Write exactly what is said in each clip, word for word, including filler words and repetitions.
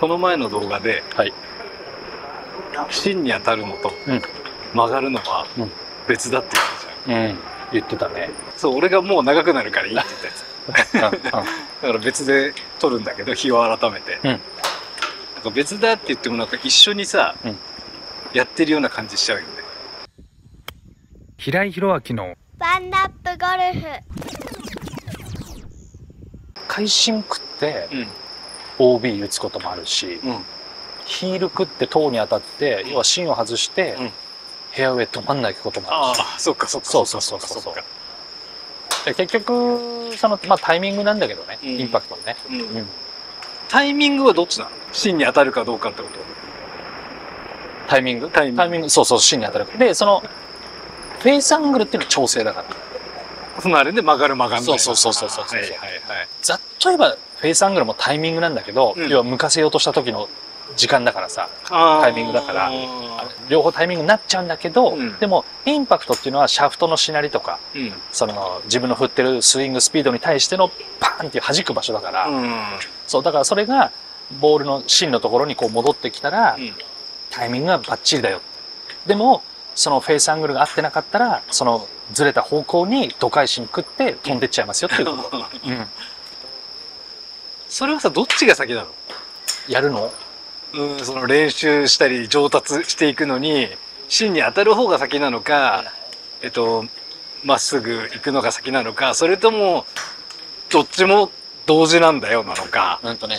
この前の動画で、 はい、 芯に当たるのとうん、 曲がるのはうん、 別だって言ってたじゃん。 うん、言ってたね。 そう、俺がもう長くなるからいいって言ったやつ。 うん、うん、 だから別で撮るんだけど、日を改めて。 うん、 なんか別だって言ってもなんか一緒にさ、 うん、 やってるような感じしちゃうよね。 平井宏明のワンナップゴルフ。 会心食ってうん。 オービー 打つこともあるし、 うん。 ヒール食って塔に当たって、要は芯を外して、 うん、 フェアウェイ止まんないこともあるし。 ああ、そっかそっか。 そうそうそうそうそう。で結局、その、まあタイミングなんだけどね、 うん、 インパクトね、 うん。うん。 うん。 タイミングはどっちなの？芯に当たるかどうかってこと？ タイミングタイミング。 タイミング、そうそう、芯に当たる。で、その、フェイスアングルっていうのは調整だから。 そのあれで曲がる曲がんない。 そうそうそうそうそう。 はいはいはい。 ざっと言えば、フェイスアングルもタイミングなんだけど、 うん、 要は向かせようとした時の時間だからさ、タイミングだから、両方タイミングになっちゃうんだけど、うん、でも、インパクトっていうのはシャフトのしなりとか、うん、その、自分の振ってるスイングスピードに対してのパーンっていう弾く場所だから、うん、そう、だからそれが、ボールの芯のところにこう戻ってきたら、うん、タイミングがバッチリだよ。でも、そのフェイスアングルが合ってなかったら、そのずれた方向にドカイシに食って飛んでっちゃいますよっていうこと。うん、 それはさ、どっちが先なの？ やるの？ うん、その練習したり上達していくのに、芯に当たる方が先なのか、えっと、まっすぐ行くのが先なのか、それとも、どっちも同時なんだよなのか。 うんとね、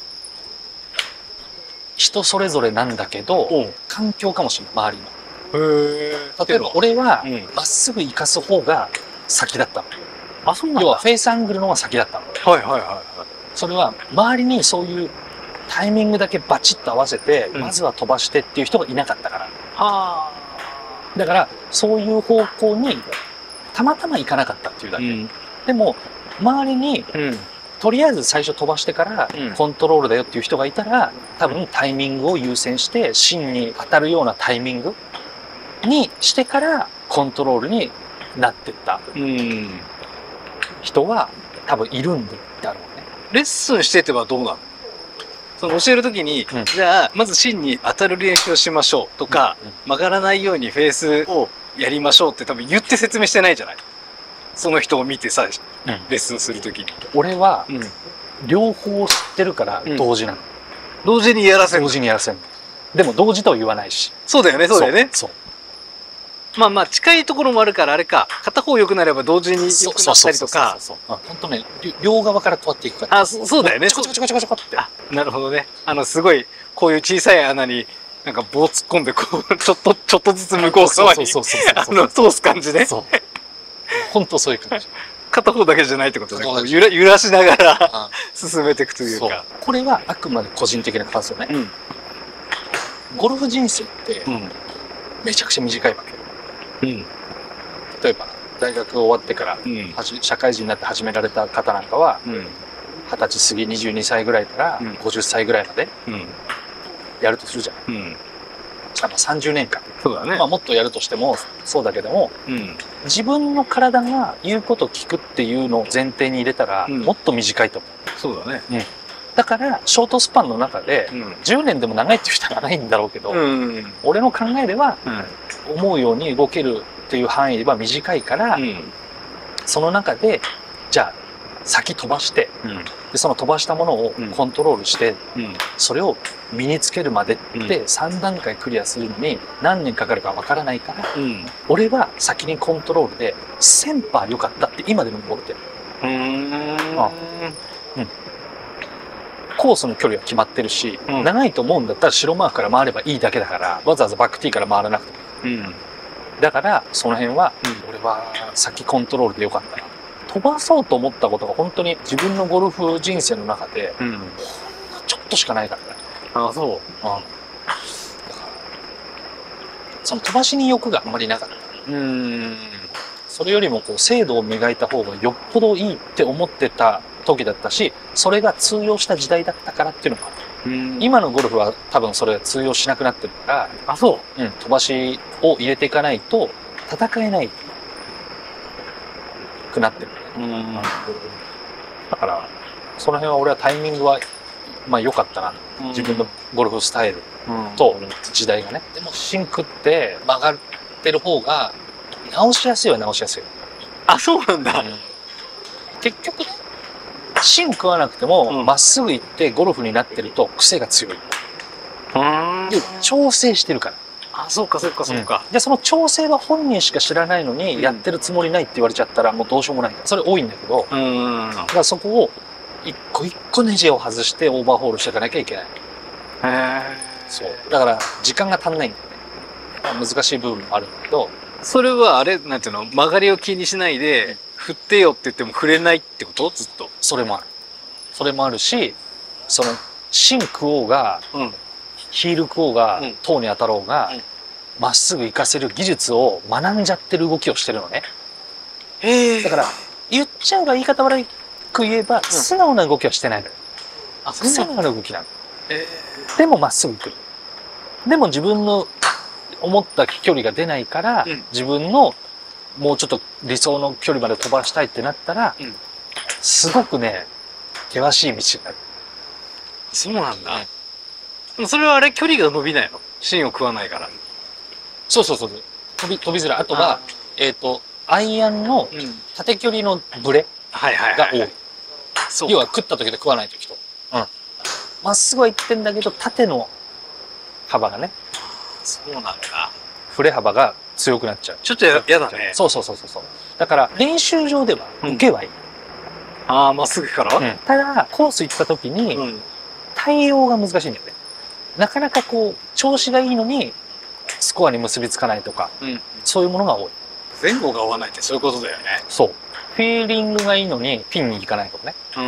人それぞれなんだけど、環境かもしれない、周りの。 へー。 例えば俺はまっすぐ行かす方が先だったの。 あ、そうなんだ。 要はフェイスアングルの方が先だったの。 はいはいはいはい。 それは周りにそういうタイミングだけバチッと合わせて、うん、まずは飛ばしてっていう人がいなかったから。はあ。だからそういう方向にたまたま行かなかったっていうだけ。うん、でも周りに、うん、とりあえず最初飛ばしてからコントロールだよっていう人がいたら、多分タイミングを優先して芯に当たるようなタイミングにしてからコントロールになってった人は多分いるんだろうね。 レッスンしててはどうなの？その教えるときに、うん、じゃあまず芯に当たる練習をしましょうとか、うんうん、曲がらないようにフェースをやりましょうって多分言って説明してないじゃない。その人を見てさ、うん、レッスンするときに。 俺は、うん、両方知ってるから同時なの。うん、 同時にやらせる。 同時にやらせる。でも同時とは言わないし。 そうだよね、そうだよね。 そう。 まあまあ近いところもあるからあれか、片方良くなれば同時に良くなったりとか。 そうそうそうそう。本当ね、両側からこうやっていくから。 あ、そうだよね。 ちょこちょこちょこちょこちょこって。 あ、なるほどね。あの、すごい、こういう小さい穴に、なんか棒突っ込んで、こう、ちょっと、ちょっとずつ向こう側に、あの、通す感じね。 そう。本当そういう感じ。 片方だけじゃないってことね。揺ら、揺らしながら進めていくというか。 これはあくまで個人的な感想ね。うん、ゴルフ人生って、めちゃくちゃ短いわけ。うん、例えば大学終わってから、うん、社会人になって始められた方なんかは、うん、はたち過ぎにじゅうにさいぐらいからごじゅっさいぐらいまでやるとするじゃん。うん、あのさんじゅうねんかん。 そうだね。 まあもっとやるとしてもそうだけども、うん、自分の体が言うことを聞くっていうのを前提に入れたら、うん、もっと短いと思う。 そうだね。うん、 だからショートスパンの中で、うん、じゅうねんでも長いっていう人はないんだろうけど、うん、俺の考えでは、うん、思うように動けるっていう範囲では短いから、うん、その中でじゃあ先飛ばして、うん、でその飛ばしたものをコントロールして、うん、それを身につけるまでってさんだんかいクリアするのに何年かかるかわからないから、うん、俺は先にコントロールで せんパーセント 良かったって今でも思ってる。うーん、あ、うん、コースの距離は決まってるし、うん、長いと思うんだったら白マークから回ればいいだけだから、わざわざバックティーから回らなくても、うん、だからその辺は、うん、俺は先コントロールでよかったな。飛ばそうと思ったことが本当に自分のゴルフ人生の中で、うん、ほんのちょっとしかないからね。 ああ、そう。うん。だからその飛ばしに欲があんまりなかった。うん。それよりもこう精度を磨いた方がよっぽどいいって思ってた時だったし、それが通用した時代だったからっていうのもある。うん、今のゴルフは多分それが通用しなくなってるから、 あ、そう。 うん、飛ばしを入れていかないと戦えないくなってる。うん、だからその辺は俺はタイミングはまあ良かったな。自分のゴルフスタイルと時代がね。でもシンクって曲がってる方が直しやすいは直しやすい。 あ、そうなんだ。うん、 結局ね、芯食わなくてもまっすぐ行ってゴルフになってると癖が強い。で、調整してるから。 あ、そうかそうかそうか、 うん。で、その調整は本人しか知らないのに、やってるつもりないって言われちゃったらもうどうしようもないから。それ多いんだけど、うんだからそこを一個一個ネジを外してオーバーホールしていかなきゃいけない。へえ。そう。だから時間が足んないんだよね。まあ、難しい部分もあるんだけど。 それはあれ、なんていうの、曲がりを気にしないで、振ってよって言っても振れないってことずっと。 それもある。それもあるし、その、芯食おうが、うん、ヒール食おうが、うん、トーに当たろうが、ま、うん、っすぐ活かせる技術を学んじゃってる動きをしてるのね。へえ。だから、言っちゃえば言い方悪いく言えば、うん、素直な動きはしてないのよ。あ、素直な動きなの。えー、でもまっすぐ行く。でも自分の思った距離が出ないから、うん、自分のもうちょっと理想の距離まで飛ばしたいってなったら、うん、すごくね、険しい道になる。 そうなんだ。うん、それはあれ、距離が伸びないの？芯を食わないから。 そうそうそう。飛び、飛びづらい。あとは、えっと、アイアンの縦距離のブレが多い。要は食った時と食わない時と。うん。まっすぐは行ってんだけど、縦の幅がね。 そうなんだ。 振れ幅が強くなっちゃう。 ちょっとやだね。 そうそうそうそう。だから、練習場では受けはいい。うん、 ああ、まっすぐから、うん、 ただ、コース行った時に、うん、対応が難しいんだよね。なかなかこう、調子がいいのに、スコアに結びつかないとか、うん、そういうものが多い。 前後が合わないってそういうことだよね。 そう。フィーリングがいいのに、ピンに行かないとかね。うん。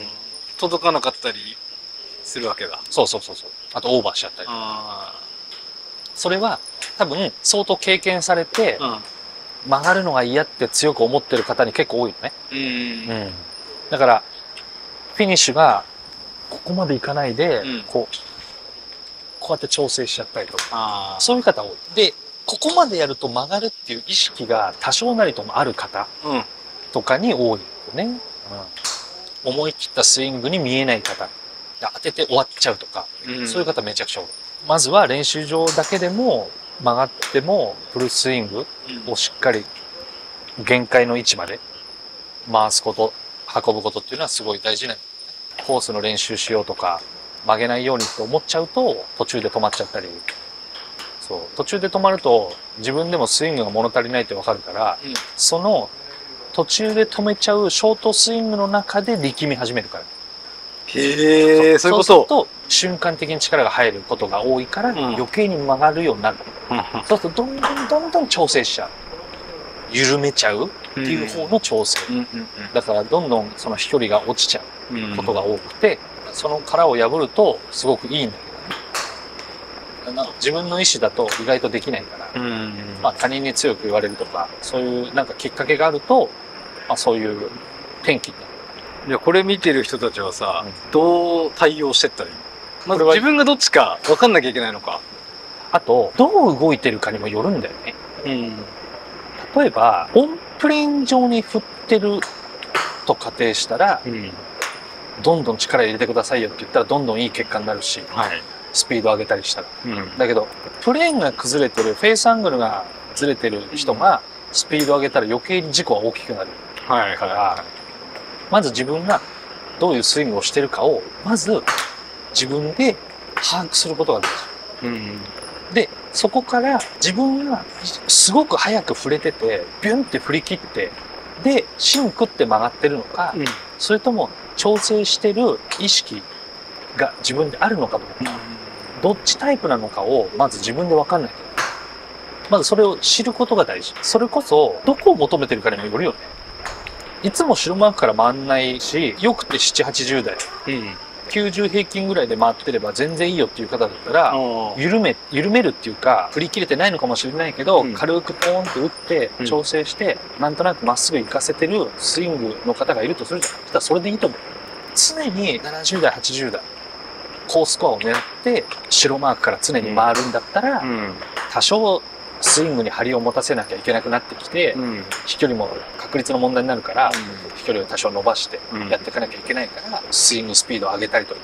届かなかったりするわけだ。 そうそうそうそう。あと、オーバーしちゃったりとか。それは、多分、相当経験されて、うん、曲がるのが嫌って強く思ってる方に結構多いのね。うん。うん。だから、フィニッシュが、ここまでいかないで、うん、こう、こうやって調整しちゃったりとか、そういう方多い。で、ここまでやると曲がるっていう意識が多少なりともある方とかに多いよね。うん、思い切ったスイングに見えない方。当てて終わっちゃうとか、うん、そういう方めちゃくちゃ多い。まずは練習場だけでも曲がってもフルスイングをしっかり限界の位置まで回すこと、運ぶことっていうのはすごい大事なの。コースの練習しようとか、曲げないようにって思っちゃうと途中で止まっちゃったり、そう途中で止まると自分でもスイングが物足りないってわかるから、うん、その途中で止めちゃうショートスイングの中で力み始めるから。 へえ、そういうこと。そうすると瞬間的に力が入ることが多いから、うん、余計に曲がるようになる。うん、そうするとどんどんどんどん調整しちゃう。緩めちゃうっていう方の調整。うんうんうん、だからどんどんその飛距離が落ちちゃうことが多くて、その殻を破るとすごくいいんだけどね。自分の意思だと意外とできないから、うんうん、まあ他人に強く言われるとか、そういうなんかきっかけがあると、まあそういう転機になる。 いや、これ見てる人たちはさ、うん、どう対応してったらいいの？まず自分がどっちか分かんなきゃいけないのか。 あと、どう動いてるかにもよるんだよね。うん、例えば、オンプレーン上に振ってると仮定したら、うん、どんどん力入れてくださいよって言ったらどんどんいい結果になるし、はい、スピード上げたりしたら、うん、だけどプレーンが崩れてるフェースアングルがずれてる人がスピード上げたら余計に事故は大きくなるから、はいはいはい、まず自分がどういうスイングをしてるかをまず自分で把握することが大事、うん、でそこから自分がすごく早く振れててビュンって振り切ってで芯食って曲がってるのか、うん、それとも調整してる意識が自分であるのかどうか、うん、どっちタイプなのかをまず自分で分かんないと。まずそれを知ることが大事。それこそどこを求めてるかにもよるよね。いつも白マークから回んないし、よくてななじゅう、はちじゅうだい、うん、きゅうじゅう平均ぐらいで回ってれば全然いいよっていう方だったら、緩め、緩めるっていうか、振り切れてないのかもしれないけど、うん、軽くポーンって打って調整して、うん、なんとなくまっすぐ行かせてるスイングの方がいるとするじゃん。そしたらそれでいいと思う。常にななじゅうだい、はちじゅうだい、高スコアを狙って白マークから常に回るんだったら、うん、多少スイングに張りを持たせなきゃいけなくなってきて、うん、飛距離も確率の問題になるから、うん、飛距離を多少伸ばしてやっていかなきゃいけないから、スイングスピードを上げたりとかね、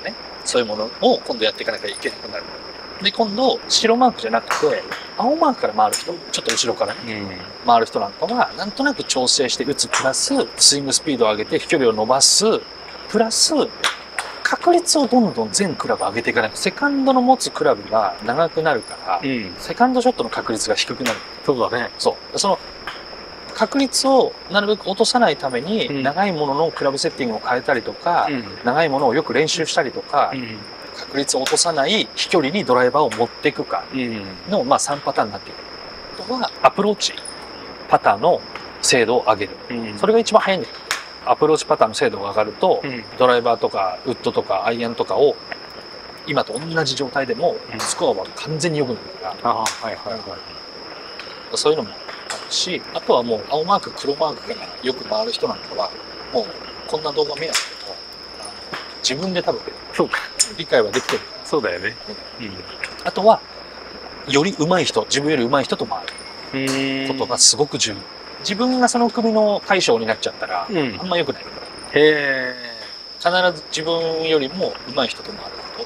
そういうものを今度やっていかなきゃいけなくなる。で、今度、白マークじゃなくて、青マークから回る人、ちょっと後ろからね、うん、回る人なんかは、なんとなく調整して打つプラス、スイングスピードを上げて飛距離を伸ばす、プラス、確率をどんどん全クラブ上げていかないと、セカンドの持つクラブが長くなるから、うん、セカンドショットの確率が低くなる。 そうだね。 そう。その、確率をなるべく落とさないために、うん、長いもののクラブセッティングを変えたりとか、うん、長いものをよく練習したりとか、うん、確率を落とさない飛距離にドライバーを持っていくかの、まあさんパターンになっている。あとは、アプローチパターンの精度を上げる。うん、それが一番早いんだよ。アプローチパターンの精度が上がると、うん、ドライバーとかウッドとかアイアンとかを今と同じ状態でもスコアは完全に良くなるから、うん、あ、はいはいはい、そういうのもあるし、あとはもう青マーク黒マークからよく回る人なんかはもうこんな動画見なくても自分で多分そうか理解はできてる。 そうだよね、 うん、あとはより上手い人、自分より上手い人と回ることがすごく重要。自分がその組の大将になっちゃったら、うん、あんま良くない。へえ。必ず自分よりも上手い人と回ること。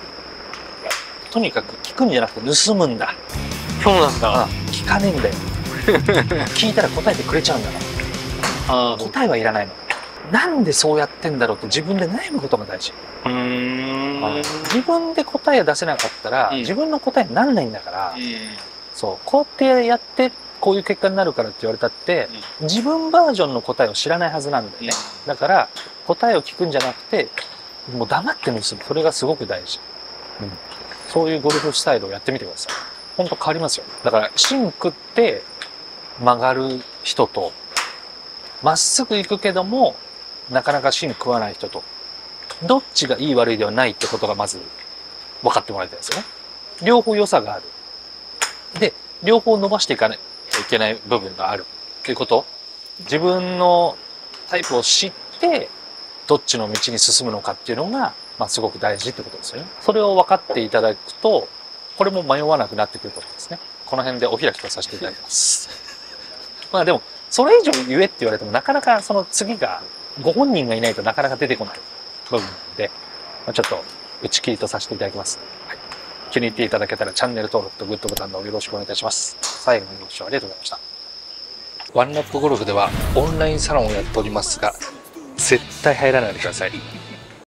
とにかく聞くんじゃなくて盗むんだ。 そうなんだ。 聞かねえんだよ。聞いたら答えてくれちゃうんだから。あ、答えはいらないの。なんでそうやってんだろうって自分で悩むことが大事。うーん、自分で答えを出せなかったら、うん、自分の答えにならないんだから、うん、そう、こうやってやって、こういう結果になるからって言われたって、うん、自分バージョンの答えを知らないはずなんだよね。うん、だから、答えを聞くんじゃなくて、もう黙って盗む。それがすごく大事。うん。そういうゴルフスタイルをやってみてください。ほんと変わりますよ。だから、芯食って曲がる人と、まっすぐ行くけども、なかなか芯食わない人と、どっちがいい悪いではないってことがまず分かってもらいたいですよね。両方良さがある。で、両方伸ばしていかないといけない部分があるっていうこと。自分のタイプを知って、どっちの道に進むのかっていうのが、まあすごく大事ってことですよね。それを分かっていただくと、これも迷わなくなってくると思うんですね。この辺でお開きとさせていただきます。まあでも、それ以上言えって言われてもなかなかその次がご本人がいないとなかなか出てこない部分で、まあ、ちょっと打ち切りとさせていただきます。はい、気に入っていただけたらチャンネル登録とグッドボタンのよろしくお願いいたします。最後までご視聴ありがとうございました。ワンラップゴルフではオンラインサロンをやっておりますが、絶対入らないでください。